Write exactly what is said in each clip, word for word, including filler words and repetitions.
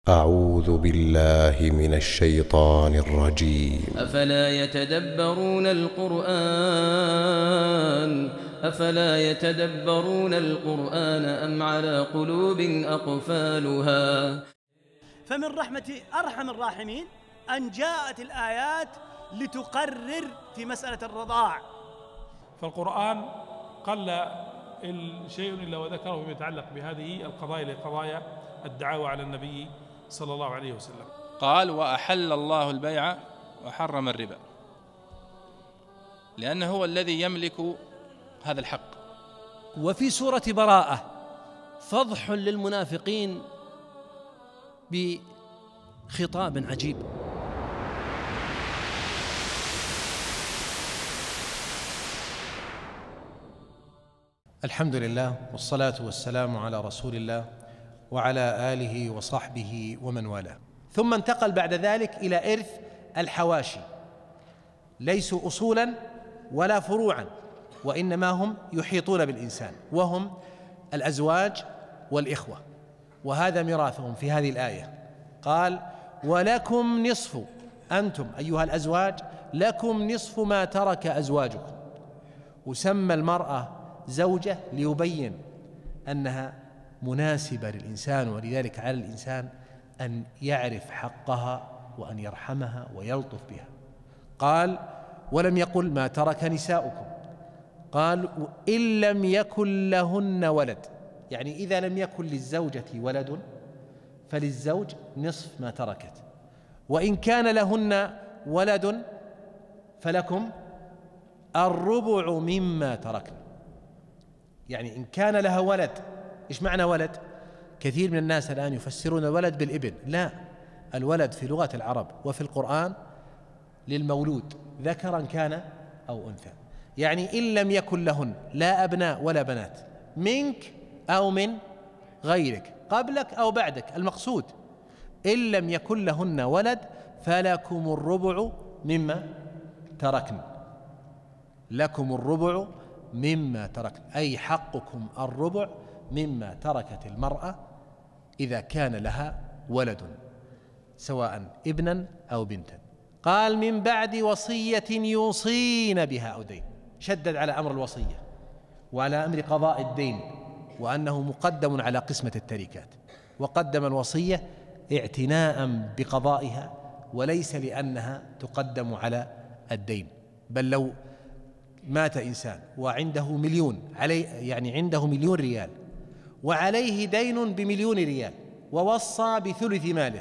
أعوذ بالله من الشيطان الرجيم. أفلا يتدبرون القرآن أفلا يتدبرون القرآن أم على قلوب أقفالها. فمن رحمة أرحم الراحمين أن جاءت الآيات لتقرر في مسألة الرضاع. فالقرآن قل شيء إلا وذكره فيما يتعلق بهذه القضايا لقضايا الدعاوى على النبي صلى الله عليه وسلم. قال: وأحل الله البيع وحرم الربا، لأنه هو الذي يملك هذا الحق. وفي سورة براءة فضح للمنافقين بخطاب عجيب. الحمد لله والصلاة والسلام على رسول الله وعلى آله وصحبه ومن والاه. ثم انتقل بعد ذلك إلى إرث الحواشي، ليسوا أصولا ولا فروعا، وإنما هم يحيطون بالإنسان، وهم الأزواج والإخوة، وهذا ميراثهم في هذه الآية. قال: ولكم نصف، أنتم أيها الأزواج لكم نصف ما ترك أزواجكم. وسمى المرأة زوجة ليبين أنها مناسبة للإنسان، ولذلك على الإنسان أن يعرف حقها وأن يرحمها ويلطف بها. قال: ولم يقل ما ترك نساؤكم، قال: إن لم يكن لهن ولد، يعني إذا لم يكن للزوجة ولد فللزوج نصف ما تركت، وإن كان لهن ولد فلكم الربع مما تركن. يعني إن كان لها ولد، إيش معنى ولد؟ كثير من الناس الآن يفسرون الولد بالابن، لا، الولد في لغة العرب وفي القرآن للمولود ذكرا كان أو أنثى. يعني إن لم يكن لهن لا أبناء ولا بنات منك أو من غيرك، قبلك أو بعدك، المقصود إن لم يكن لهن ولد فلكم الربع مما تركن، لكم الربع مما تركن، أي حقكم الربع مما تركت المرأة إذا كان لها ولد، سواء ابنا أو بنتا. قال: من بعد وصية يوصين بها أو دين، شدد على أمر الوصية وعلى أمر قضاء الدين، وأنه مقدم على قسمة التركات، وقدم الوصية اعتناء بقضائها وليس لأنها تقدم على الدين. بل لو مات إنسان وعنده مليون عليه، يعني عنده مليون ريال وعليه دين بمليون ريال، ووصى بثلث ماله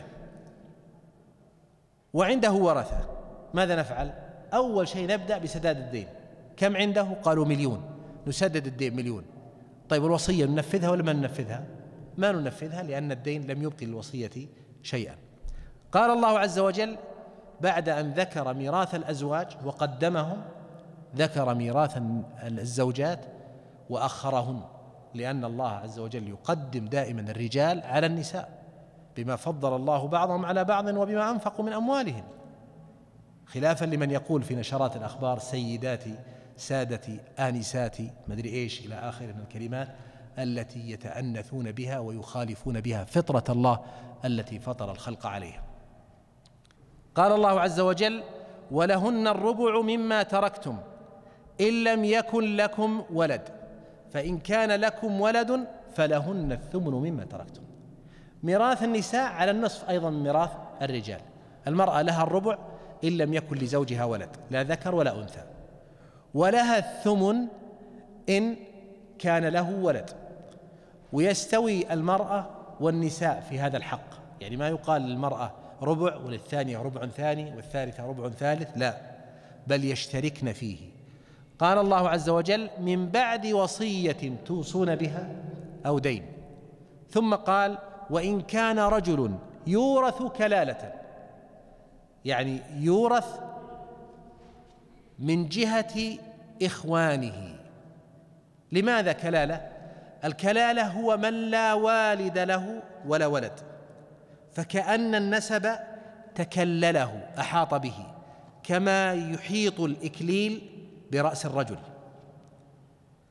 وعنده ورثة، ماذا نفعل؟ أول شيء نبدأ بسداد الدين. كم عنده؟ قالوا مليون، نسدد الدين مليون. طيب الوصية ننفذها ولا ما ننفذها؟ ما ننفذها، لأن الدين لم يبقي للوصية شيئا. قال الله عز وجل بعد أن ذكر ميراث الأزواج وقدمهم، ذكر ميراث الزوجات وأخرهن، لأن الله عز وجل يقدم دائما الرجال على النساء بما فضل الله بعضهم على بعض وبما أنفقوا من أموالهم، خلافا لمن يقول في نشرات الأخبار سيداتي سادتي آنساتي مدري إيش إلى آخر من الكلمات التي يتأنثون بها ويخالفون بها فطرة الله التي فطر الخلق عليها. قال الله عز وجل: ولهن الربع مما تركتم إن لم يكن لكم ولد، فإن كان لكم ولد فلهن الثمن مما تركتم. ميراث النساء على النصف أيضا من ميراث الرجال. المرأة لها الربع إن لم يكن لزوجها ولد، لا ذكر ولا أنثى، ولها الثمن إن كان له ولد. ويستوي المرأة والنساء في هذا الحق، يعني ما يقال للمرأة ربع وللثانية ربع ثاني والثالثة ربع ثالث، لا، بل يشتركن فيه. قال الله عز وجل: من بعد وصية توصون بها أو دين. ثم قال: وإن كان رجل يورث كلالة، يعني يورث من جهة إخوانه. لماذا كلالة؟ الكلالة هو من لا والد له ولا ولد، فكأن النسب تكلله، أحاط به، كما يحيط الإكليل برأس الرجل،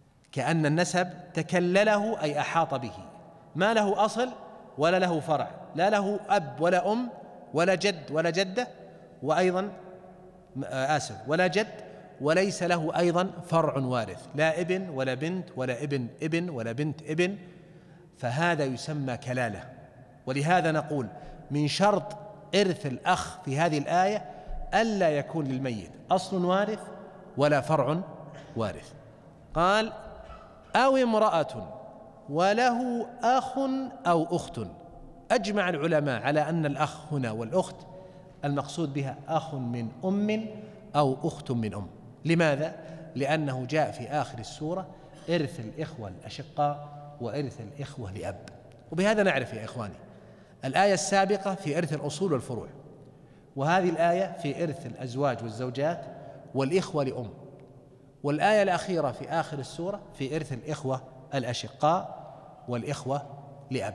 كأن النسب تكلله أي أحاط به، ما له أصل ولا له فرع، لا له أب ولا أم ولا جد ولا جدة، وأيضا آسف ولا جد، وليس له أيضا فرع وارث، لا ابن ولا بنت ولا ابن ابن ولا بنت ابن، فهذا يسمى كلالة. ولهذا نقول من شرط إرث الأخ في هذه الآية ألا يكون للميت أصل وارث ولا فرع وارث. قال أو امرأة وله أخ أو أخت. أجمع العلماء على أن الأخ هنا والأخت المقصود بها أخ من أم أو أخت من أم. لماذا؟ لأنه جاء في آخر السورة إرث الإخوة الأشقاء وإرث الإخوة لأب. وبهذا نعرف يا إخواني الآية السابقة في إرث الأصول والفروع، وهذه الآية في إرث الأزواج والزوجات والإخوة لأم، والآية الأخيرة في آخر السورة في إرث الإخوة الأشقاء والإخوة لأب.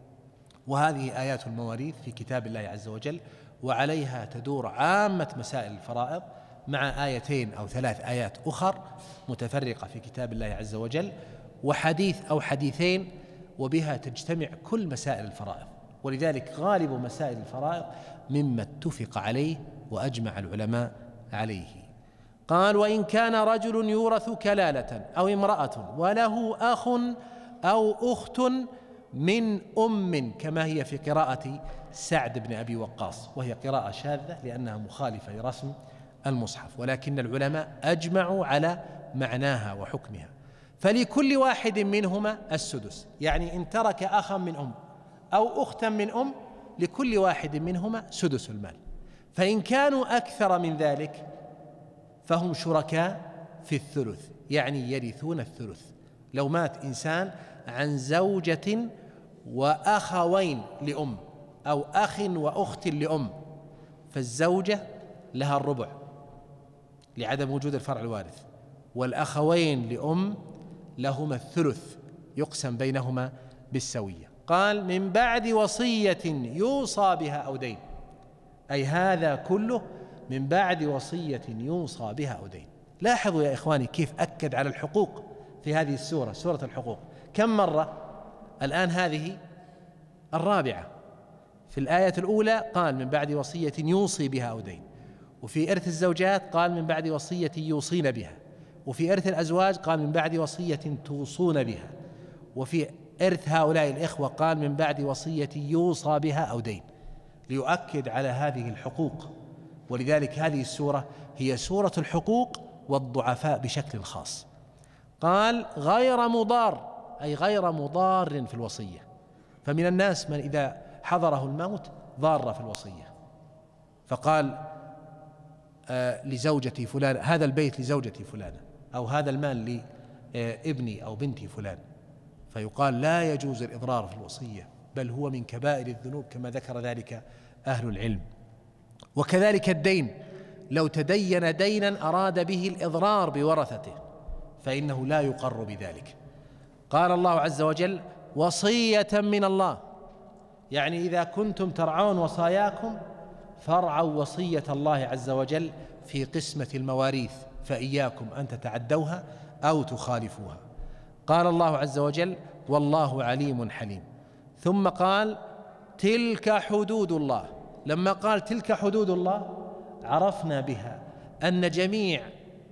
وهذه آيات المواريث في كتاب الله عز وجل، وعليها تدور عامة مسائل الفرائض، مع آيتين أو ثلاث آيات أخر متفرقة في كتاب الله عز وجل وحديث أو حديثين، وبها تجتمع كل مسائل الفرائض. ولذلك غالب مسائل الفرائض مما اتفق عليه وأجمع العلماء عليه. قال وإن كان رجل يورث كلالة أو امرأة وله أخ أو أخت من أم، كما هي في قراءة سعد بن أبي وقاص، وهي قراءة شاذة لأنها مخالفة لرسم المصحف، ولكن العلماء أجمعوا على معناها وحكمها. فلكل واحد منهما السدس، يعني إن ترك أخا من أم أو أختا من أم لكل واحد منهما سدس المال. فإن كانوا أكثر من ذلك فهم شركاء في الثلث، يعني يرثون الثلث. لو مات إنسان عن زوجة وأخوين لأم أو أخ وأخت لأم، فالزوجة لها الربع لعدم وجود الفرع الوارث، والأخوين لأم لهما الثلث يقسم بينهما بالسوية. قال من بعد وصية يوصى بها أو دين، أي هذا كله من بعد وصية يوصى بها أو دين. لاحظوا يا إخواني كيف أكد على الحقوق في هذه السورة، سورة الحقوق، كم مرة الآن؟ هذه الرابعة. في الآية الأولى قال من بعد وصية يوصي بها أو دين، وفي إرث الزوجات قال من بعد وصية يوصين بها، وفي إرث الأزواج قال من بعد وصية توصون بها، وفي إرث هؤلاء الإخوة قال من بعد وصية يوصى بها أو دين، ليؤكد على هذه الحقوق. ولذلك هذه السورة هي سورة الحقوق والضعفاء بشكل خاص. قال غير مضار، أي غير مضار في الوصية. فمن الناس من إذا حضره الموت ضار في الوصية، فقال آه لزوجتي فلان هذا البيت لزوجتي فلانة، أو هذا المال لابني أو بنتي فلان، فيقال لا يجوز الإضرار في الوصية، بل هو من كبائر الذنوب كما ذكر ذلك أهل العلم. وكذلك الدين، لو تدين دينا أراد به الإضرار بورثته فإنه لا يقر بذلك. قال الله عز وجل وصية من الله، يعني إذا كنتم ترعون وصاياكم فارعوا وصية الله عز وجل في قسمة المواريث، فإياكم أن تتعدوها أو تخالفوها. قال الله عز وجل والله عليم حليم. ثم قال تلك حدود الله. لما قال تلك حدود الله عرفنا بها أن جميع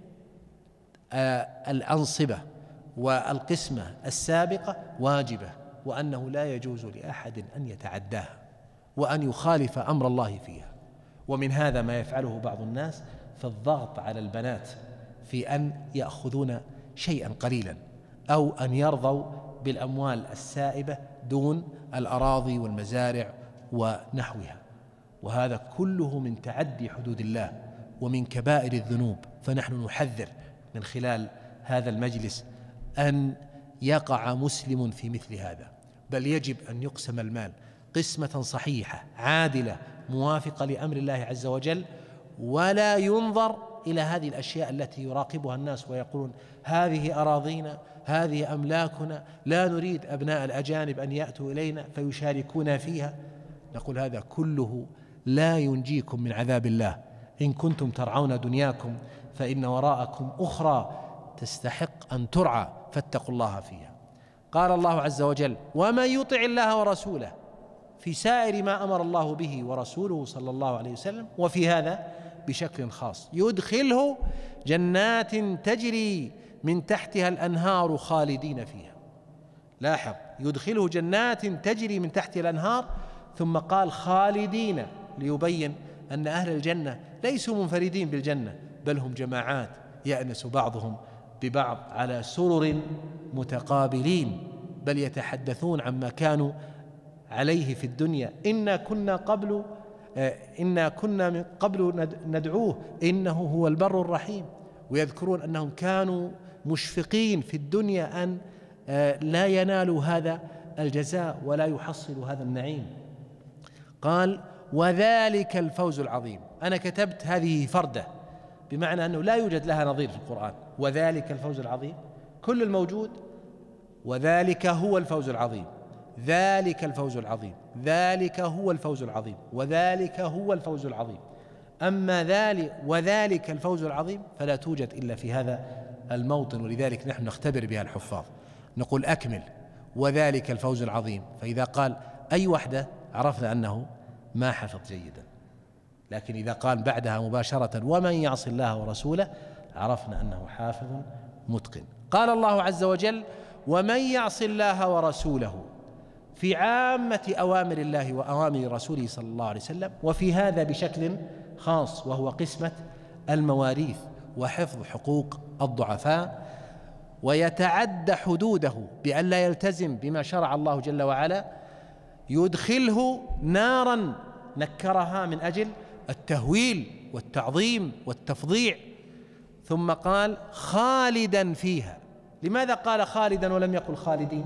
الأنصبة والقسمة السابقة واجبة، وأنه لا يجوز لأحد أن يتعداها وأن يخالف أمر الله فيها. ومن هذا ما يفعله بعض الناس في الضغط على البنات في أن يأخذون شيئا قليلا، أو أن يرضوا بالأموال السائبة دون الأراضي والمزارع ونحوها، وهذا كله من تعدي حدود الله ومن كبائر الذنوب. فنحن نحذر من خلال هذا المجلس أن يقع مسلم في مثل هذا، بل يجب أن يقسم المال قسمة صحيحة عادلة موافقة لأمر الله عز وجل، ولا ينظر إلى هذه الأشياء التي يراقبها الناس ويقولون هذه أراضينا، هذه أملاكنا، لا نريد أبناء الأجانب أن يأتوا إلينا فيشاركونا فيها. نقول هذا كله لا ينجيكم من عذاب الله. إن كنتم ترعون دنياكم فإن وراءكم أخرى تستحق أن ترعى، فاتقوا الله فيها. قال الله عز وجل ومن يطع الله ورسوله، في سائر ما أمر الله به ورسوله صلى الله عليه وسلم، وفي هذا بشكل خاص. يدخله جنات تجري من تحتها الأنهار خالدين فيها. لاحظ، يدخله جنات تجري من تحتها الأنهار، ثم قال خالدين ليبين أن أهل الجنة ليسوا منفردين بالجنة، بل هم جماعات يأنس بعضهم ببعض على سرر متقابلين، بل يتحدثون عما كانوا عليه في الدنيا. إنا كنا قبل إنا كنا من قبل ندعوه إنه هو البر الرحيم. ويذكرون أنهم كانوا مشفقين في الدنيا أن لا ينالوا هذا الجزاء ولا يحصلوا هذا النعيم. قال وذلك الفوز العظيم. أنا كتبت هذه فردة بمعنى أنه لا يوجد لها نظير في القرآن. وذلك الفوز العظيم، كل الموجود وذلك هو الفوز العظيم، ذلك الفوز العظيم، ذلك هو الفوز العظيم، وذلك هو الفوز العظيم. أما ذلك وذلك الفوز العظيم فلا توجد إلا في هذا الموطن، ولذلك نحن نختبر بها الحفاظ، نقول أكمل وذلك الفوز العظيم، فإذا قال أي وحدة عرفنا أنه ما حفظ جيدا، لكن إذا قال بعدها مباشرة ومن يعص الله ورسوله عرفنا أنه حافظ متقن. قال الله عز وجل ومن يعص الله ورسوله في عامة أوامر الله وأوامر رسوله صلى الله عليه وسلم، وفي هذا بشكل خاص وهو قسمة المواريث وحفظ حقوق الضعفاء، ويتعدى حدوده بأن لا يلتزم بما شرع الله جل وعلا، يدخله نارا نكرها من أجل التهويل والتعظيم والتفضيع، ثم قال خالدا فيها. لماذا قال خالدا ولم يقل خالدين؟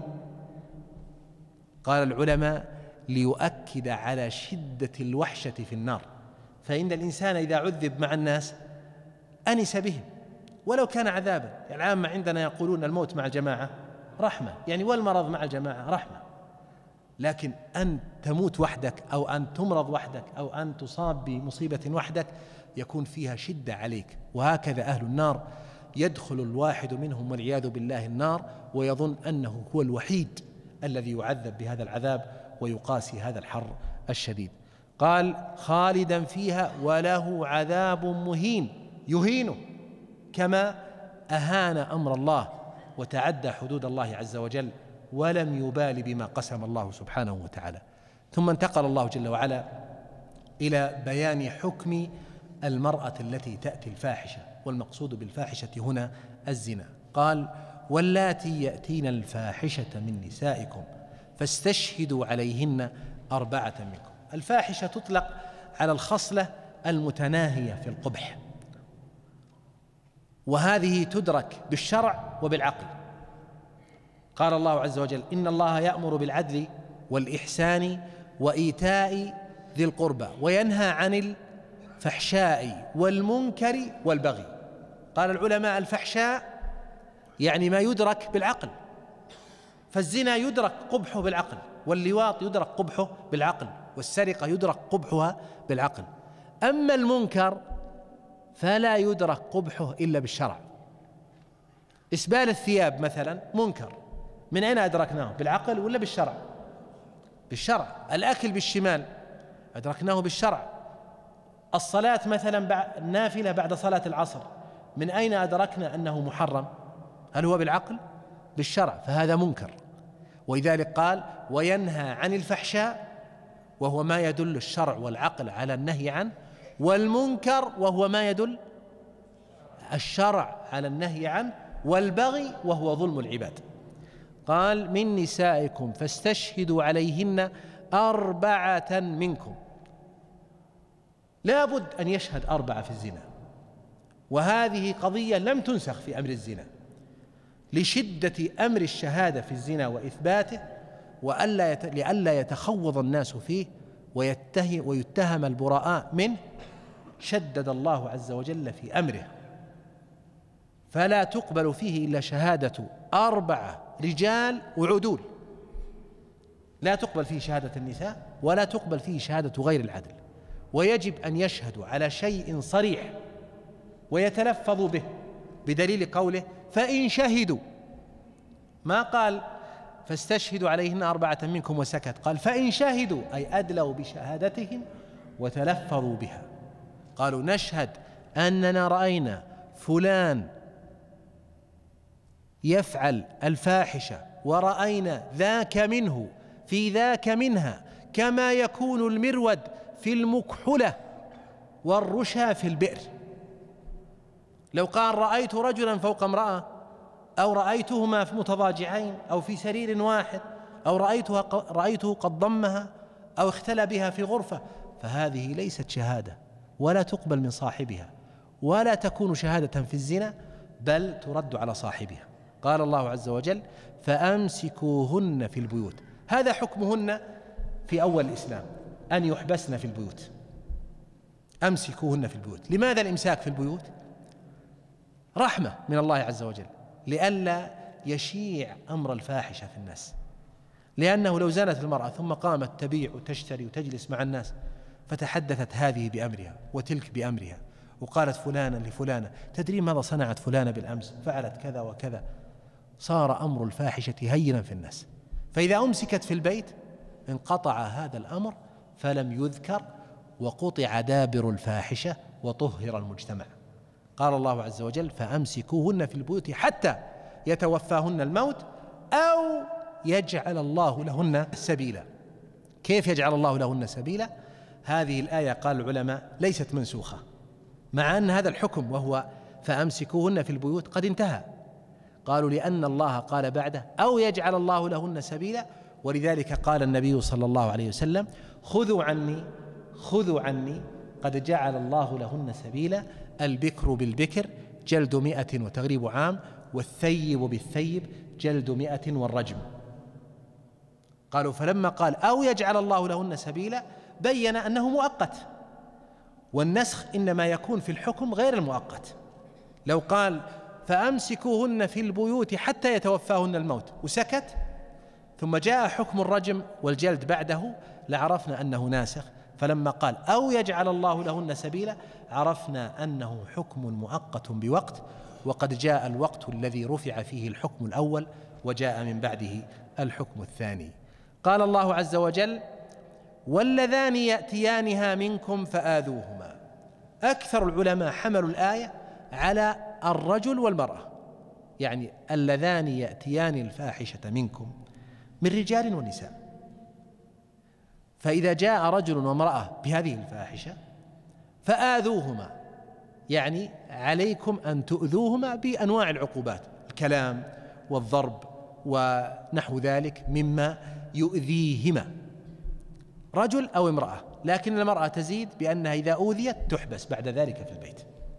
قال العلماء ليؤكد على شدة الوحشة في النار، فإن الإنسان إذا عذب مع الناس أنس بهم ولو كان عذابا. يعني العامة عندنا يقولون الموت مع الجماعة رحمة، يعني والمرض مع الجماعة رحمة، لكن أن تموت وحدك أو أن تمرض وحدك أو أن تصاب بمصيبة وحدك يكون فيها شدة عليك. وهكذا أهل النار يدخل الواحد منهم والعياذ بالله النار ويظن أنه هو الوحيد الذي يعذب بهذا العذاب ويقاسي هذا الحر الشديد. قال خالدا فيها وله عذاب مهين، يهينه كما أهان أمر الله وتعدى حدود الله عز وجل ولم يبال بما قسم الله سبحانه وتعالى. ثم انتقل الله جل وعلا إلى بيان حكم المرأة التي تأتي الفاحشة، والمقصود بالفاحشة هنا الزنا. قال واللاتي يأتين الفاحشة من نسائكم فاستشهدوا عليهن أربعة منكم. الفاحشة تطلق على الخصلة المتناهية في القبح، وهذه تدرك بالشرع وبالعقل. قال الله عز وجل إن الله يأمر بالعدل والإحسان وإيتاء ذي القربى وينهى عن الفحشاء والمنكر والبغي. قال العلماء الفحشاء يعني ما يدرك بالعقل، فالزنا يدرك قبحه بالعقل، واللواط يدرك قبحه بالعقل، والسرقة يدرك قبحها بالعقل. أما المنكر فلا يدرك قبحه إلا بالشرع. إسبال الثياب مثلا منكر، من أين أدركناه؟ بالعقل ولا بالشرع؟ بالشرع. الأكل بالشمال أدركناه بالشرع. الصلاة مثلا النافلة بعد صلاة العصر من أين أدركنا أنه محرم؟ هل هو بالعقل؟ بالشرع، فهذا منكر. ولذلك قال وينهى عن الفحشاء وهو ما يدل الشرع والعقل على النهي عنه، والمنكر وهو ما يدل الشرع على النهي عنه، والبغي وهو ظلم العباد. قال من نسائكم فاستشهدوا عليهن أربعة منكم. لا بد أن يشهد أربعة في الزنا، وهذه قضية لم تنسخ في أمر الزنا لشدة أمر الشهادة في الزنا وإثباته، وألا يت... لئلا يتخوض الناس فيه ويتهم, ويتهم البراء منه. شدد الله عز وجل في أمره، فلا تقبل فيه إلا شهادة أربعة رجال وعدول، لا تقبل فيه شهادة النساء ولا تقبل فيه شهادة غير العدل، ويجب أن يشهدوا على شيء صريح ويتلفظوا به بدليل قوله فإن شهدوا. ما قال فاستشهدوا عليهن أربعة منكم وسكت. قال فإن شهدوا أي أدلوا بشهادتهم وتلفظوا بها، قالوا نشهد أننا رأينا فلان يفعل الفاحشة ورأينا ذاك منه في ذاك منها كما يكون المرود في المكحلة والرشا في البئر. لو قال رأيت رجلا فوق امرأة، أو رأيتهما متضاجعين أو في سرير واحد، أو رأيتها رأيته قد ضمها أو اختلى بها في غرفة، فهذه ليست شهادة ولا تقبل من صاحبها ولا تكون شهادة في الزنا، بل ترد على صاحبها. قال الله عز وجل فأمسكوهن في البيوت. هذا حكمهن في أول الإسلام، أن يحبسن في البيوت. أمسكوهن في البيوت. لماذا الإمساك في البيوت؟ رحمة من الله عز وجل، لئلا يشيع أمر الفاحشة في الناس، لأنه لو زنت المرأة ثم قامت تبيع وتشتري وتجلس مع الناس فتحدثت هذه بأمرها وتلك بأمرها وقالت فلانة لفلانة تدري ماذا صنعت فلانة بالأمس، فعلت كذا وكذا، صار أمر الفاحشة هينا في الناس. فإذا أمسكت في البيت انقطع هذا الأمر فلم يذكر، وقطع دابر الفاحشة وطهر المجتمع. قال الله عز وجل فأمسكوهن في البيوت حتى يتوفاهن الموت أو يجعل الله لهن سبيلا. كيف يجعل الله لهن سبيلا؟ هذه الآية قال العلماء ليست منسوخة، مع أن هذا الحكم وهو فأمسكوهن في البيوت قد انتهى. قالوا لأن الله قال بعده أو يجعل الله لهن سبيلا، ولذلك قال النبي صلى الله عليه وسلم خذوا عني خذوا عني قد جعل الله لهن سبيلا، البكر بالبكر جلد مئة وتغريب عام، والثيب بالثيب جلد مئة والرجم. قالوا فلما قال أو يجعل الله لهن سبيلا بين أنه مؤقت، والنسخ إنما يكون في الحكم غير المؤقت. لو قال فأمسكوهن في البيوت حتى يتوفاهن الموت وسكت ثم جاء حكم الرجم والجلد بعده لعرفنا أنه ناسخ، فلما قال أو يجعل الله لهن سبيلا عرفنا أنه حكم مؤقت بوقت، وقد جاء الوقت الذي رفع فيه الحكم الأول وجاء من بعده الحكم الثاني. قال الله عز وجل واللذان يأتيانها منكم فآذوهما. أكثر العلماء حملوا الآية على الرجل والمرأة، يعني اللذان يأتيان الفاحشة منكم من رجال ونساء. فإذا جاء رجل وامرأة بهذه الفاحشة فآذوهما، يعني عليكم أن تؤذوهما بأنواع العقوبات، الكلام والضرب ونحو ذلك مما يؤذيهما، رجل أو امرأة. لكن المرأة تزيد بأنها إذا أوذيت تحبس بعد ذلك في البيت.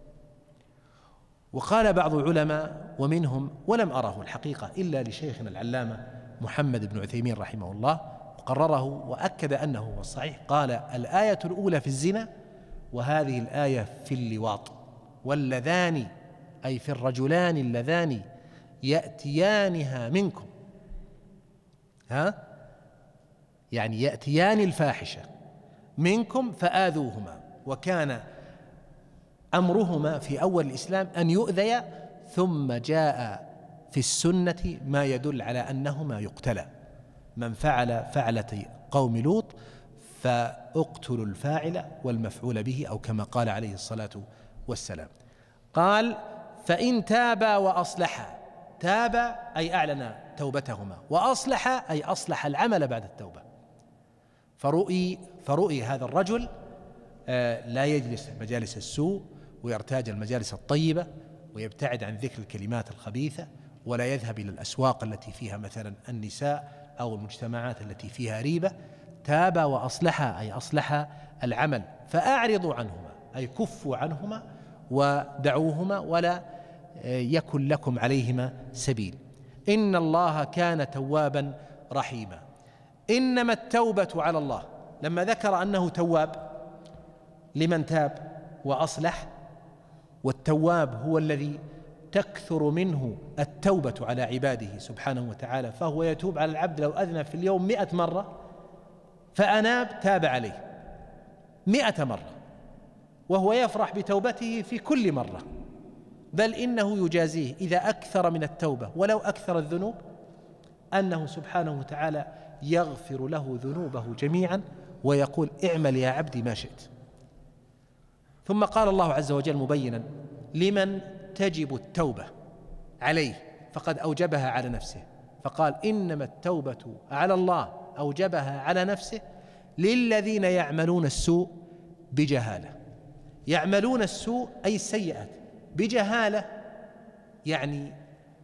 وقال بعض العلماء ومنهم ولم أره الحقيقة إلا لشيخنا العلامة محمد بن عثيمين رحمه الله وقرره وأكد أنه هو الصحيح، قال الآية الأولى في الزنا وهذه الآية في اللواط، واللذان أي في الرجلان اللذان يأتيانها منكم، ها يعني يأتيان الفاحشة منكم فآذوهما. وكان أمرهما في أول الإسلام أن يؤذيا، ثم جاء في السنة ما يدل على أنهما يقتلا. من فعل فعلة قوم لوط فاقتلوا الفاعل والمفعول به، أو كما قال عليه الصلاة والسلام. قال فإن تابا وأصلحا، تاب أي أعلن توبتهما، وأصلح أي أصلح العمل بعد التوبة. فرؤي فرؤي هذا الرجل لا يجلس مجالس السوء ويرتاج المجالس الطيبة ويبتعد عن ذكر الكلمات الخبيثة، ولا يذهب إلى الأسواق التي فيها مثلا النساء أو المجتمعات التي فيها ريبة. تاب وأصلح أي أصلح العمل، فأعرضوا عنهما أي كفوا عنهما ودعوهما ولا يكن لكم عليهما سبيل. إن الله كان توابا رحيما. إنما التوبة على الله، لما ذكر أنه تواب لمن تاب وأصلح، والتواب هو الذي تكثر منه التوبة على عباده سبحانه وتعالى، فهو يتوب على العبد لو أذنب في اليوم مئة مرة فأناب تاب عليه مئة مرة، وهو يفرح بتوبته في كل مرة، بل إنه يجازيه إذا أكثر من التوبة ولو أكثر الذنوب أنه سبحانه وتعالى يغفر له ذنوبه جميعا ويقول اعمل يا عبدي ما شئت. ثم قال الله عز وجل مبينا لمن تجب التوبة عليه فقد أوجبها على نفسه، فقال إنما التوبة على الله أوجبها على نفسه للذين يعملون السوء بجهالة. يعملون السوء أي السيئات بجهالة، يعني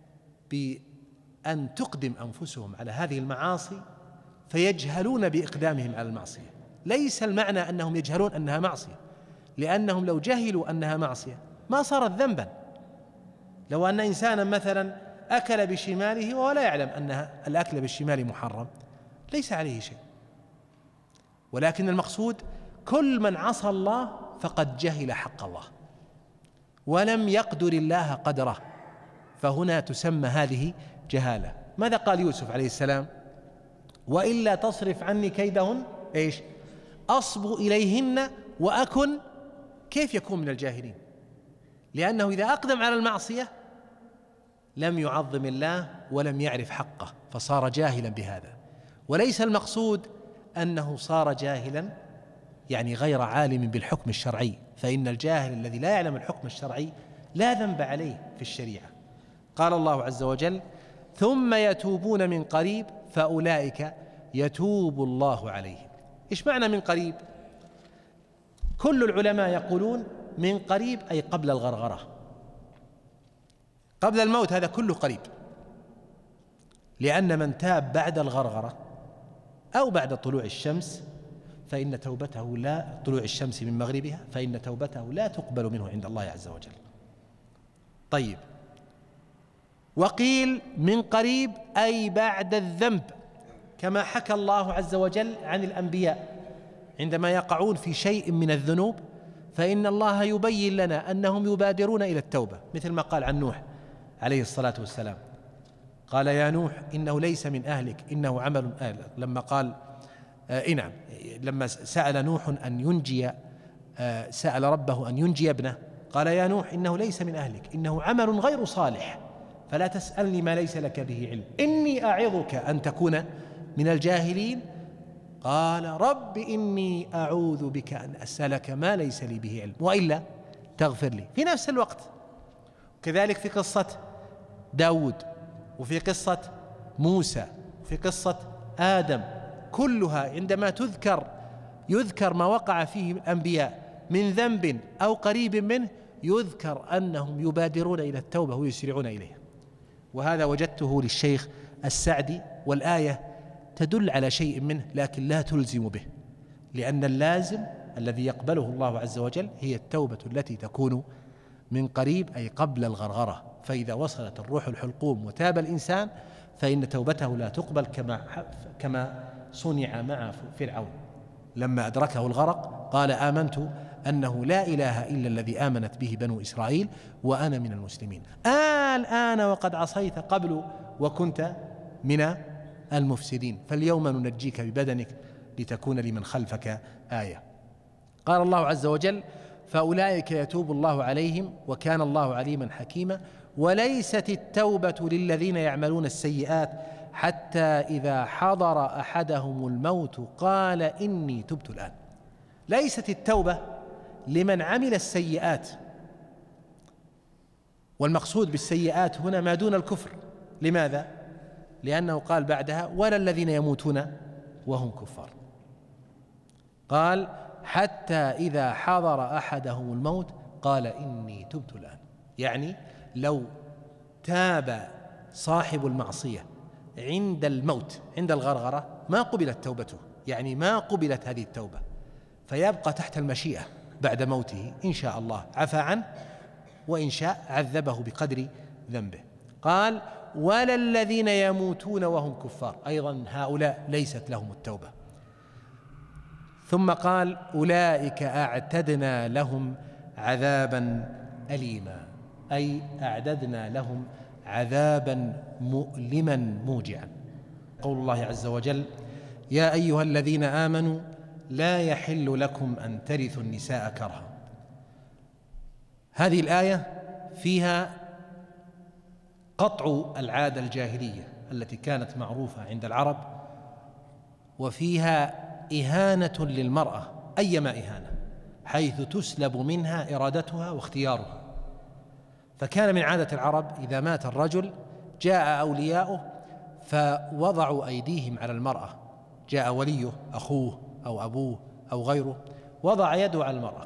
بأن تقدم أنفسهم على هذه المعاصي فيجهلون بإقدامهم على المعصية. ليس المعنى أنهم يجهلون أنها معصية، لأنهم لو جهلوا أنها معصية ما صارت ذنبا. لو أن إنسانا مثلا أكل بشماله وهو لا يعلم أن الأكل بالشمال محرم ليس عليه شيء، ولكن المقصود كل من عصى الله فقد جهل حق الله ولم يقدر الله قدره، فهنا تسمى هذه جهالة. ماذا قال يوسف عليه السلام؟ وإلا تصرف عني كيدهن إيش أصب إليهن وأكن. كيف يكون من الجاهلين؟ لأنه إذا أقدم على المعصية لم يعظم الله ولم يعرف حقه فصار جاهلا بهذا. وليس المقصود أنه صار جاهلا يعني غير عالم بالحكم الشرعي، فإن الجاهل الذي لا يعلم الحكم الشرعي لا ذنب عليه في الشريعة. قال الله عز وجل ثم يتوبون من قريب فأولئك يتوب الله عليهم. إيش معنى من قريب؟ كل العلماء يقولون من قريب أي قبل الغرغرة، قبل الموت، هذا كله قريب، لأن من تاب بعد الغرغرة أو بعد طلوع الشمس فإن توبته لا طلوع الشمس من مغربها فإن توبته لا تقبل منه عند الله عز وجل. طيب، وقيل من قريب أي بعد الذنب، كما حكى الله عز وجل عن الأنبياء عندما يقعون في شيء من الذنوب فإن الله يبين لنا أنهم يبادرون إلى التوبة، مثل ما قال عن نوح عليه الصلاة والسلام، قال يا نوح إنه ليس من أهلك إنه عمل أهل. لما قال آه نعم لما سأل نوح أن ينجي آه سأل ربه أن ينجي ابنه قال يا نوح إنه ليس من أهلك إنه عمل غير صالح فلا تسألني ما ليس لك به علم إني أعظك أن تكون من الجاهلين. قال رب إني أعوذ بك أن أسألك ما ليس لي به علم وإلا تغفر لي. في نفس الوقت كذلك في قصة داود وفي قصة موسى وفي قصة آدم، كلها عندما تذكر يذكر ما وقع فيه الأنبياء من ذنب أو قريب منه يذكر أنهم يبادرون إلى التوبة ويسرعون إليها. وهذا وجدته للشيخ السعدي، والآية تدل على شيء منه لكن لا تلزم به، لأن اللازم الذي يقبله الله عز وجل هي التوبة التي تكون من قريب أي قبل الغرغرة، فإذا وصلت الروح الحلقوم وتاب الإنسان فإن توبته لا تقبل كما كما صنع مع فرعون لما أدركه الغرق قال آمنت أنه لا إله إلا الذي آمنت به بنو إسرائيل وأنا من المسلمين. الآن وقد عصيت قبل وكنت من المفسدين فاليوم ننجيك ببدنك لتكون لمن خلفك آية. قال الله عز وجل فأولئك يتوب الله عليهم وكان الله عليما حكيما وليست التوبة للذين يعملون السيئات حتى إذا حضر أحدهم الموت قال إني تبت الآن. ليست التوبة لمن عمل السيئات، والمقصود بالسيئات هنا ما دون الكفر. لماذا؟ لأنه قال بعدها ولا الذين يموتون وهم كفار، قال حتى إذا حضر أحدهم الموت قال إني تبت الآن. يعني لو تاب صاحب المعصية عند الموت عند الغرغرة ما قبلت توبته، يعني ما قبلت هذه التوبة، فيبقى تحت المشيئة بعد موته إن شاء الله عفى عنه وإن شاء عذبه بقدر ذنبه. قال ولا الذين يموتون وهم كفار، أيضا هؤلاء ليست لهم التوبة. ثم قال أولئك أعتدنا لهم عذابا أليما، أي أعددنا لهم عذابا مؤلما موجعا. قول الله عز وجل يا أيها الذين آمنوا لا يحل لكم أن ترثوا النساء كرها. هذه الآية فيها قطع العادة الجاهلية التي كانت معروفة عند العرب، وفيها إهانة للمرأة أيما إهانة، حيث تسلب منها إرادتها واختيارها. فكان من عادة العرب إذا مات الرجل جاء أولياؤه فوضعوا أيديهم على المرأة، جاء وليه أخوه أو أبوه أو غيره وضع يده على المرأة،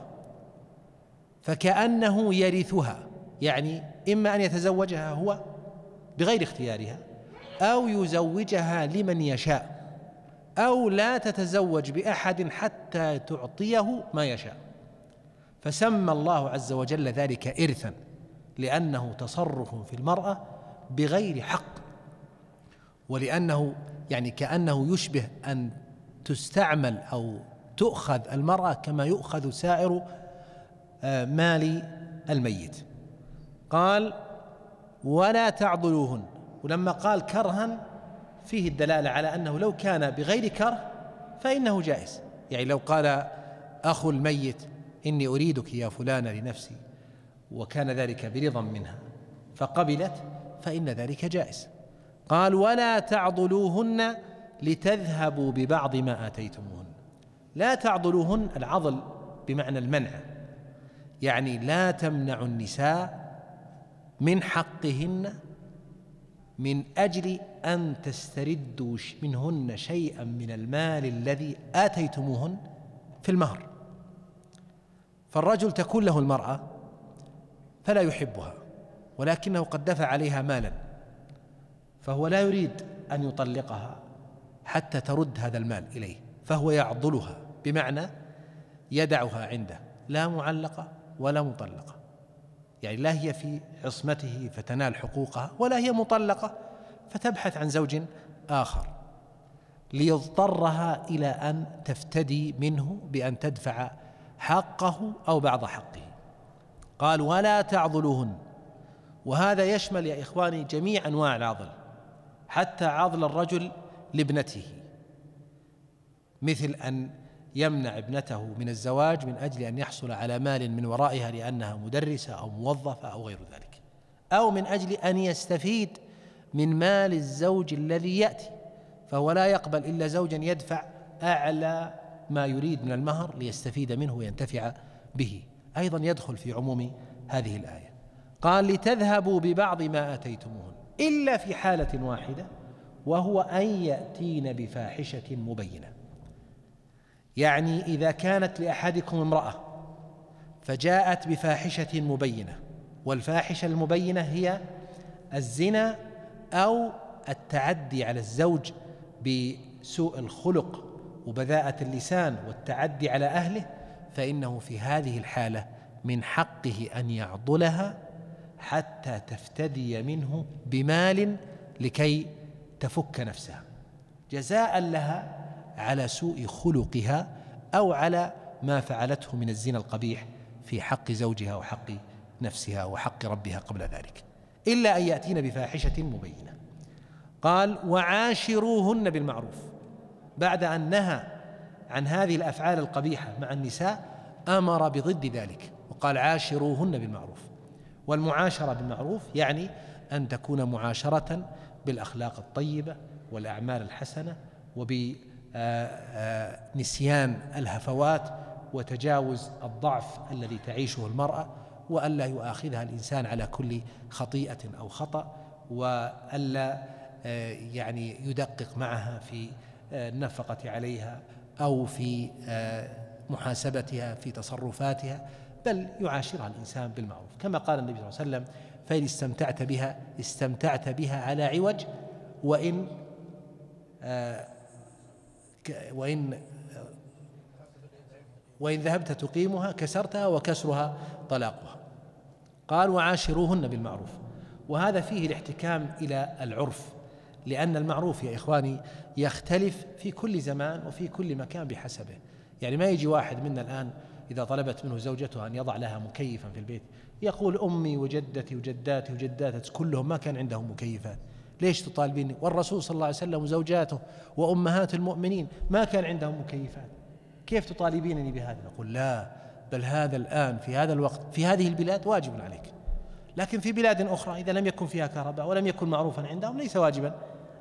فكأنه يرثها، يعني إما أن يتزوجها هو بغير اختيارها أو يزوجها لمن يشاء، أو لا تتزوج بأحد حتى تعطيه ما يشاء. فسمى الله عز وجل ذلك إرثا، لأنه تصرف في المرأة بغير حق، ولأنه يعني كأنه يشبه أن تستعمل أو تؤخذ المرأة كما يؤخذ سائر مال الميت. قال ولا تعضلوهن، ولما قال كرها فيه الدلالة على أنه لو كان بغير كره فإنه جائز، يعني لو قال أخو الميت إني أريدك يا فلانة لنفسي وكان ذلك برضا منها فقبلت فإن ذلك جائز. قال ولا تعضلوهن لتذهبوا ببعض ما آتيتموهن. لا تعضلوهن، العضل بمعنى المنع، يعني لا تمنع النساء من حقهن من أجل أن تستردوا منهن شيئا من المال الذي آتيتموهن في المهر. فالرجل تكون له المرأة فلا يحبها ولكنه قد دفع عليها مالا، فهو لا يريد أن يطلقها حتى ترد هذا المال إليه، فهو يعضلها بمعنى يدعها عنده لا معلقة ولا مطلقة، يعني لا هي في عصمته فتنال حقوقها ولا هي مطلقة فتبحث عن زوج آخر، ليضطرها إلى أن تفتدي منه بأن تدفع حقه أو بعض حقه. قال ولا تعضلوهن، وهذا يشمل يا إخواني جميع أنواع العضل، حتى عضل الرجل لابنته، مثل أن يمنع ابنته من الزواج من أجل أن يحصل على مال من ورائها لأنها مدرسة أو موظفة أو غير ذلك، أو من أجل أن يستفيد من مال الزوج الذي يأتي، فهو لا يقبل إلا زوجا يدفع أعلى ما يريد من المهر ليستفيد منه وينتفع به، أيضا يدخل في عموم هذه الآية. قال لتذهبوا ببعض ما آتيتموهن إلا في حالة واحدة، وهو أن يأتين بفاحشة مبينة. يعني إذا كانت لأحدكم امرأة فجاءت بفاحشة مبينة، والفاحشة المبينة هي الزنا أو التعدي على الزوج بسوء الخلق وبذاءة اللسان والتعدي على أهله، فإنه في هذه الحالة من حقه أن يعضلها حتى تفتدي منه بمال لكي تفك نفسها، جزاء لها على سوء خلقها أو على ما فعلته من الزنا القبيح في حق زوجها وحق نفسها وحق ربها قبل ذلك، إلا أن يأتين بفاحشة مبينة. قال وعاشروهن بالمعروف، بعد أن نهى عن هذه الأفعال القبيحة مع النساء أمر بضد ذلك وقال عاشروهن بالمعروف. والمعاشرة بالمعروف يعني أن تكون معاشرة بالأخلاق الطيبة والأعمال الحسنة وبنسيان الهفوات وتجاوز الضعف الذي تعيشه المرأة، وألا يؤاخذها الإنسان على كل خطيئة أو خطأ، وألا يعني يدقق معها في النفقة عليها أو في محاسبتها في تصرفاتها، بل يعاشرها الإنسان بالمعروف، كما قال النبي صلى الله عليه وسلم فإن استمتعت بها استمتعت بها على عوج، وإن وإن وإن ذهبت تقيمها كسرتها وكسرها طلاقها. قال وعاشروهن بالمعروف، وهذا فيه الاحتكام إلى العرف، لأن المعروف يا إخواني يختلف في كل زمان وفي كل مكان بحسبه. يعني ما يجي واحد منا الآن إذا طلبت منه زوجته أن يضع لها مكيفا في البيت يقول أمي وجدتي وجداتي وجداتي كلهم ما كان عندهم مكيفات، ليش تطالبيني؟ والرسول صلى الله عليه وسلم وزوجاته وأمهات المؤمنين ما كان عندهم مكيفات، كيف تطالبينني بهذا؟ نقول لا، بل هذا الآن في هذا الوقت في هذه البلاد واجب عليك، لكن في بلاد أخرى إذا لم يكن فيها كهرباء ولم يكن معروفا عندهم ليس واجبا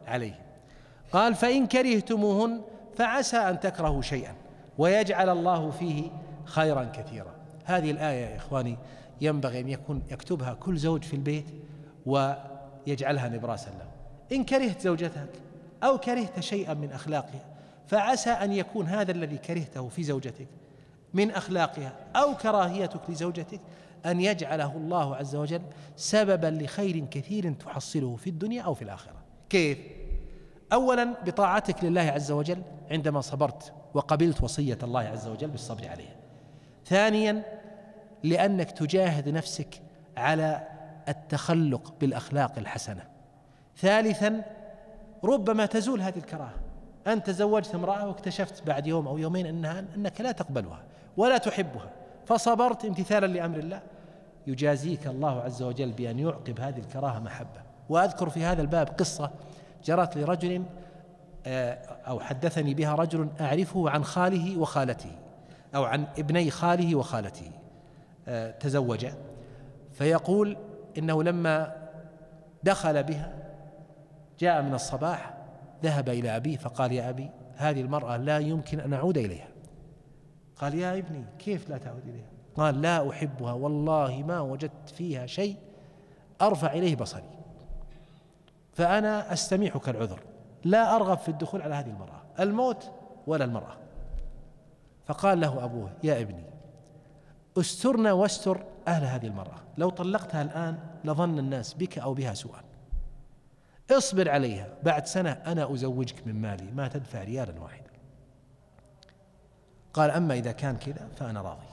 عليهم. قال فإن كرهتموهن فعسى أن تكرهوا شيئا ويجعل الله فيه خيرا كثيرا. هذه الآية يا إخواني ينبغي أن يكون يكتبها كل زوج في البيت ويجعلها نبراسا له. إن كرهت زوجتك أو كرهت شيئا من أخلاقها فعسى أن يكون هذا الذي كرهته في زوجتك من أخلاقها أو كراهيتك لزوجتك أن يجعله الله عز وجل سببا لخير كثير تحصله في الدنيا أو في الآخرة. كيف؟ أولا بطاعتك لله عز وجل عندما صبرت وقبلت وصية الله عز وجل بالصبر عليها. ثانيا لأنك تجاهد نفسك على التخلق بالأخلاق الحسنة. ثالثا ربما تزول هذه الكراهة. أنت تزوجت امرأة واكتشفت بعد يوم أو يومين أنها أنك لا تقبلها ولا تحبها فصبرت امتثالا لأمر الله، يجازيك الله عز وجل بأن يعقب هذه الكراهة محبة. وأذكر في هذا الباب قصة جرت لرجل أو حدثني بها رجل أعرفه عن خاله وخالته أو عن ابني خاله وخالته، تزوج، فيقول إنه لما دخل بها جاء من الصباح ذهب إلى أبيه فقال يا أبي هذه المرأة لا يمكن أن أعود إليها. قال يا ابني كيف لا تعود إليها؟ قال لا أحبها والله ما وجدت فيها شيء أرفع إليه بصري، فأنا أستميحك العذر، لا أرغب في الدخول على هذه المرأة، الموت ولا المرأة. فقال له أبوه يا ابني استرنا واستر أهل هذه المرأة، لو طلقتها الآن لظن الناس بك أو بها سوءا، اصبر عليها، بعد سنة أنا أزوجك من مالي ما تدفع ريالا واحدا. قال أما إذا كان كذا فأنا راضي.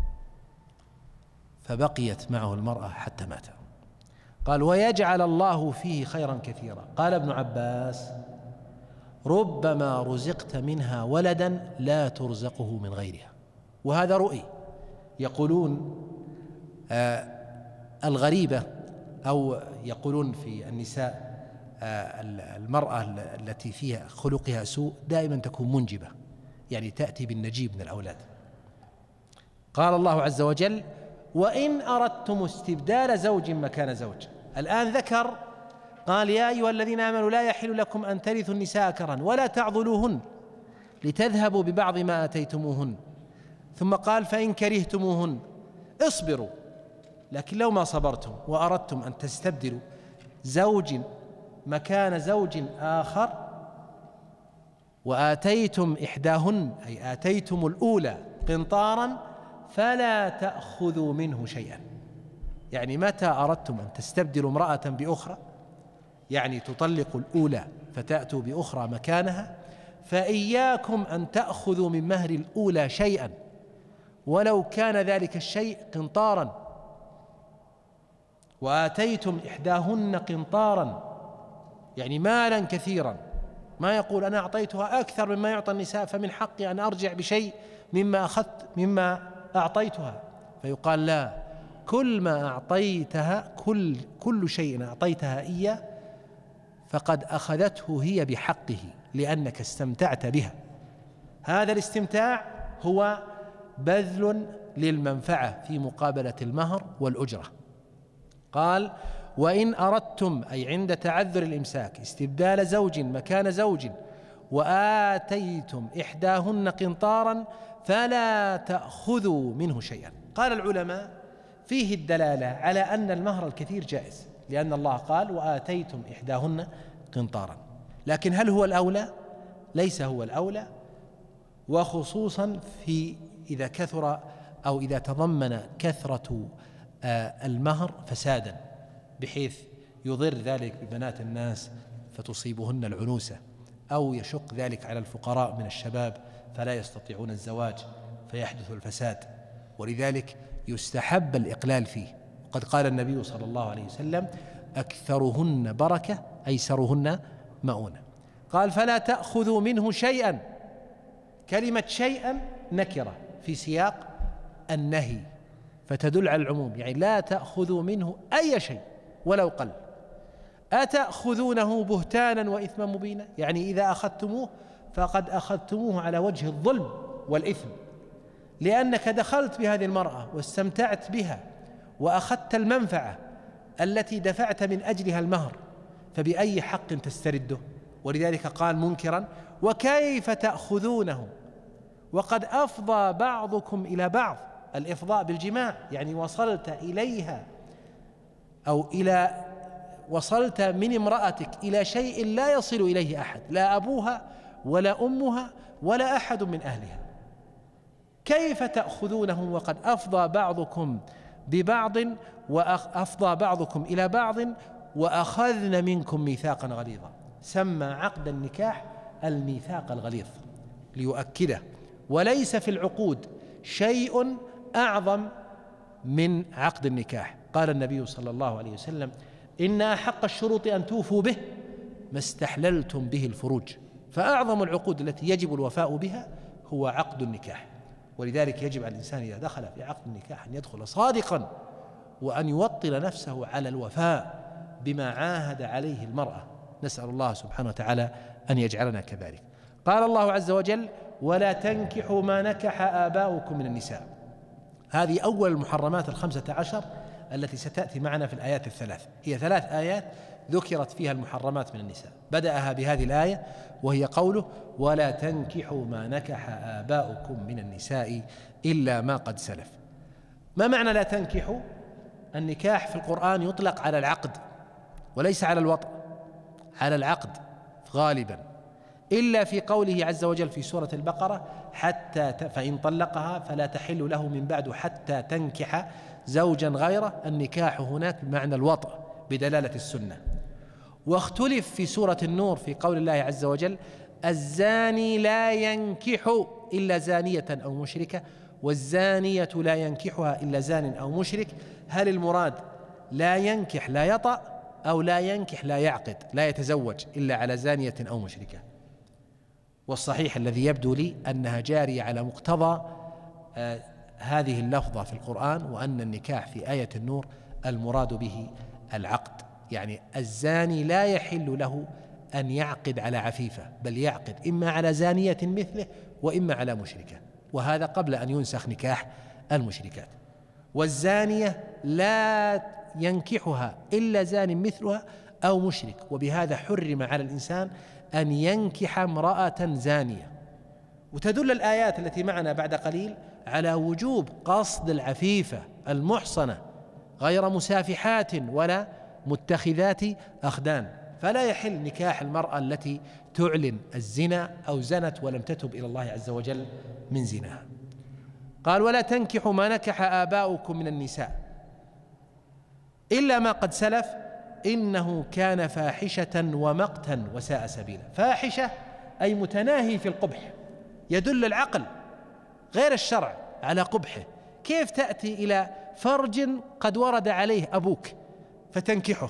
فبقيت معه المرأة حتى مات. قال ويجعل الله فيه خيرا كثيرا. قال ابن عباس ربما رزقت منها ولدا لا ترزقه من غيرها. وهذا رؤي. يقولون آه الغريبة أو يقولون في النساء آه المرأة التي فيها خلقها سوء دائما تكون منجبة، يعني تأتي بالنجيب من الأولاد. قال الله عز وجل وإن أردتم استبدال زوج مكان زوج. الآن ذكر قال يا أيها الذين آمنوا لا يحل لكم أن ترثوا النساء كرها ولا تعضلوهن لتذهبوا ببعض ما آتيتموهن، ثم قال فإن كرهتموهن اصبروا. لكن لو ما صبرتم وأردتم أن تستبدلوا زوج مكان زوج آخر وآتيتم إحداهن أي آتيتم الأولى قنطارا فلا تأخذوا منه شيئا. يعني متى أردتم أن تستبدلوا امرأة بأخرى، يعني تطلق الأولى فتأتوا بأخرى مكانها، فإياكم أن تأخذوا من مهر الأولى شيئا ولو كان ذلك الشيء قنطارا. وآتيتم إحداهن قنطارا يعني مالا كثيرا، ما يقول أنا أعطيتها أكثر مما يعطى النساء فمن حقي أن أرجع بشيء مما أخذت مما أعطيتها، فيقال لا، كل ما أعطيتها كل كل شيء أعطيتها إياه فقد أخذته هي بحقه لأنك استمتعت بها. هذا الاستمتاع هو بذل للمنفعة في مقابلة المهر والأجرة. قال وإن أردتم أي عند تعذر الإمساك استبدال زوج مكان زوج وآتيتم إحداهن قنطارا فلا تأخذوا منه شيئا. قال العلماء فيه الدلالة على أن المهر الكثير جائز، لأن الله قال وآتيتم إحداهن قنطارا، لكن هل هو الأولى؟ ليس هو الأولى، وخصوصا في إذا كثر أو إذا تضمن كثرة المهر فسادا بحيث يضر ذلك ببنات الناس فتصيبهن العنوسة، أو يشق ذلك على الفقراء من الشباب فلا يستطيعون الزواج فيحدث الفساد، ولذلك يستحب الإقلال فيه. وقد قال النبي صلى الله عليه وسلم أكثرهن بركة أيسرهن مؤونة. قال فلا تأخذوا منه شيئا. كلمة شيئا نكرة في سياق النهي فتدل على العموم، يعني لا تأخذوا منه أي شيء ولو قل. أتأخذونه بهتانا وإثما مبينا، يعني إذا أخذتموه فقد أخذتموه على وجه الظلم والإثم، لأنك دخلت بهذه المرأة واستمتعت بها وأخذت المنفعة التي دفعت من أجلها المهر، فبأي حق تسترده؟ ولذلك قال منكرا: وكيف تأخذونه وقد أفضى بعضكم إلى بعض. الإفضاء بالجماع يعني وصلت إليها أو إلى وصلت من امرأتك إلى شيء لا يصل إليه أحد، لا أبوها ولا أمها ولا أحد من أهلها. كيف تأخذونه وقد أفضى بعضكم ببعض وأفضى بعضكم إلى بعض وأخذن منكم ميثاقا غليظا. سمى عقد النكاح الميثاق الغليظ ليؤكده، وليس في العقود شيء أعظم من عقد النكاح. قال النبي صلى الله عليه وسلم: إن أحق الشروط أن توفوا به ما استحللتم به الفروج. فأعظم العقود التي يجب الوفاء بها هو عقد النكاح، ولذلك يجب على الإنسان إذا دخل في عقد النكاح أن يدخل صادقا، وأن يوطن نفسه على الوفاء بما عاهد عليه المرأة. نسأل الله سبحانه وتعالى أن يجعلنا كذلك. قال الله عز وجل: ولا تنكحوا ما نكح آباؤكم من النساء. هذه أول المحرمات الخمسة عشر التي ستأتي معنا في الآيات الثلاث. هي ثلاث آيات ذكرت فيها المحرمات من النساء، بدأها بهذه الآية وهي قوله: ولا تنكحوا ما نكح آباؤكم من النساء إلا ما قد سلف. ما معنى لا تنكحوا؟ النكاح في القرآن يطلق على العقد وليس على الوطء، على العقد غالبا، إلا في قوله عز وجل في سورة البقرة: حتى فإن طلقها فلا تحل له من بعد حتى تنكح زوجا غيره. النكاح هناك بمعنى الوطء بدلالة السنة. واختلف في سورة النور في قول الله عز وجل: الزاني لا ينكح إلا زانية أو مشركة، والزانية لا ينكحها إلا زان أو مشرك. هل المراد لا ينكح لا يطأ، أو لا ينكح لا يعقد لا يتزوج إلا على زانية أو مشركة؟ والصحيح الذي يبدو لي أنها جارية على مقتضى آه هذه اللفظة في القرآن، وأن النكاح في آية النور المراد به العقد. يعني الزاني لا يحل له أن يعقد على عفيفة، بل يعقد إما على زانية مثله وإما على مشركة، وهذا قبل أن ينسخ نكاح المشركات. والزانية لا ينكحها إلا زان مثلها أو مشرك، وبهذا حرم على الإنسان أن ينكح امرأة زانية. وتدل الآيات التي معنا بعد قليل على وجوب قصد العفيفة المحصنة غير مسافحات ولا متخذات أخدان. فلا يحل نكاح المرأة التي تعلن الزنا أو زنت ولم تتب إلى الله عز وجل من زناها. قال: ولا تنكحوا ما نكح آباؤكم من النساء إلا ما قد سلف إنه كان فاحشة ومقتا وساء سبيلا. فاحشة أي متناهي في القبح، يدل العقل غير الشرع على قبحه. كيف تأتي إلى فرج قد ورد عليه أبوك فتنكحه؟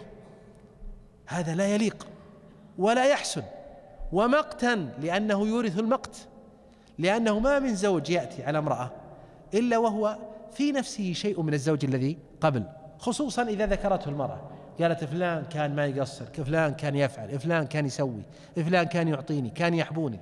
هذا لا يليق ولا يحسن. ومقتا لأنه يورث المقت، لأنه ما من زوج يأتي على امرأة إلا وهو في نفسه شيء من الزوج الذي قبل، خصوصا إذا ذكرته المرأة، قالت فلان كان ما يقصر، فلان كان يفعل، فلان كان يسوي، فلان كان يعطيني، كان يحبوني،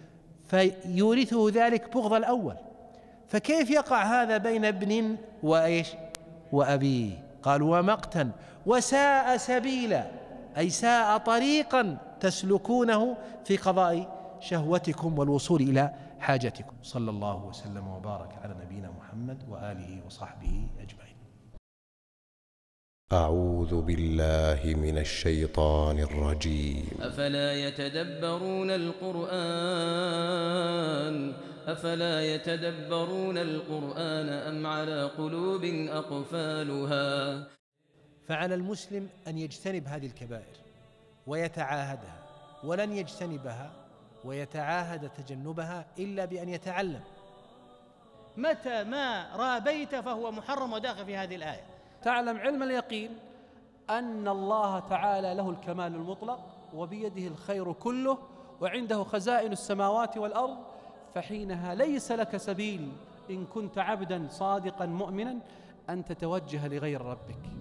فيورثه ذلك بغض الأول. فكيف يقع هذا بين ابن وإيش وأبيه؟ قال: ومقتا وساء سبيلا، أي ساء طريقا تسلكونه في قضاء شهوتكم والوصول إلى حاجتكم. صلى الله وسلم وبارك على نبينا محمد وآله وصحبه أجمعين. أعوذ بالله من الشيطان الرجيم. أفلا يتدبرون القرآن أفلا يتدبرون القرآن أم على قلوب أقفالها. فعلى المسلم أن يجتنب هذه الكبائر ويتعاهدها، ولن يجتنبها ويتعاهد تجنبها إلا بأن يتعلم. متى ما رابيت فهو محرم وداخل في هذه الآية. تعلم علم اليقين أن الله تعالى له الكمال المطلق وبيده الخير كله وعنده خزائن السماوات والأرض، فحينها ليس لك سبيل إن كنت عبدا صادقا مؤمنا أن تتوجه لغير ربك.